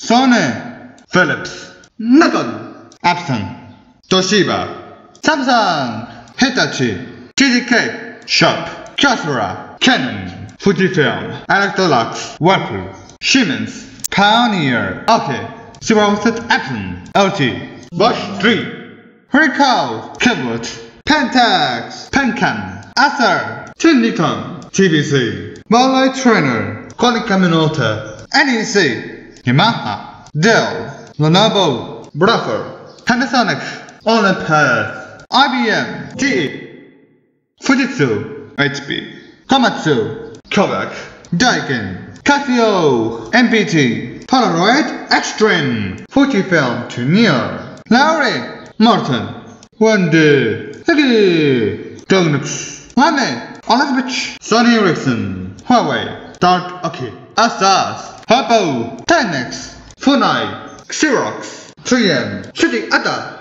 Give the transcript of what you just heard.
Sony, Philips, Nikon, Epson, Toshiba, Samsung, Hitachi, TDK, Sharp, Kyocera, Canon, Fujifilm, Electrolux, Whirlpool, Siemens, Pioneer, OK, Superset, Epson, LG, Bosch 3, Ricoh, Cabot, Pentax, Pencan, Acer, Nikon, TVC, Ballet Trainer, Konica Minolta, NEC, Yamaha, Dell, Lenovo, Brother, Panasonic, Olympus, IBM, GE, Fujitsu, HP, Komatsu, Kodak, Daikin, Casio, MPT, Polaroid, Extreme, Fujifilm, Tunier, Lowry, Martin, Wonder, Higgy, Dognux, Lamy, Elizabeth, Sony Ericsson, Huawei, Dart Aki, Asus, Oppo, Timex, Funai, Xerox, 3M, City Ada.